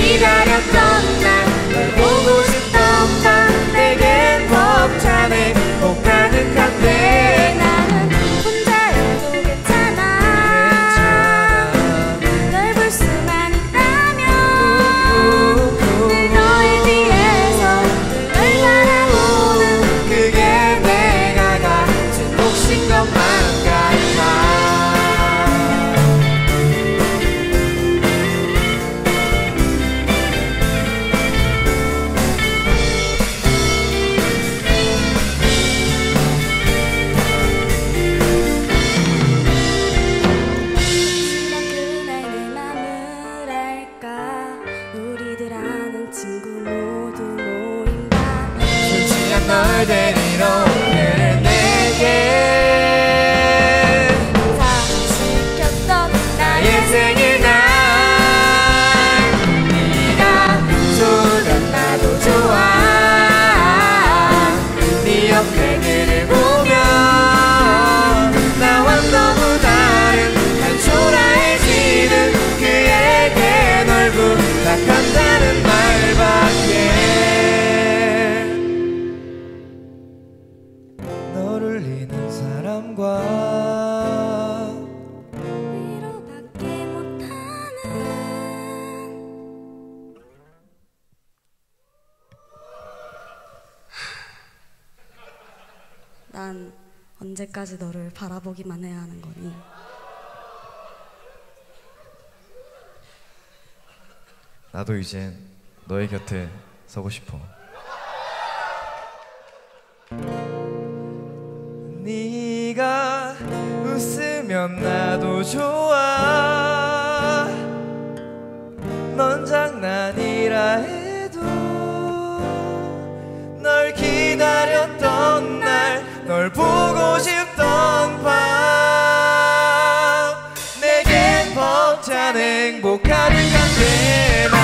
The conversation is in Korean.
기다렸던 날 널 보고 싶던 밤 내겐 벅찬 행복 가득한데 나는 혼자여도 괜찮아 널 볼 수만 있다면 늘 너에 비해서 늘 널 바라보는 그게 내가 가진 몫인 것만 같아. 널 데리러 오늘 내게 다 지켰던 나의 생일날 네가 좋으면 나도 좋아 네 옆에 그를 보면 나와 너무 다른 난 초라해지는 그에게 널 부탁한다는 말밖에 너를 잃는 사람과 위로밖에 못하는 난 언제까지 너를 바라보기만 해야 하는 거니? 나도 이젠 너의 곁에 서고 싶어. 네가 웃으면 나도 좋아 넌 장난이라 해도 널 기다렸던 날 널 보고 싶던 밤 내겐 벅찬 행복 가득한데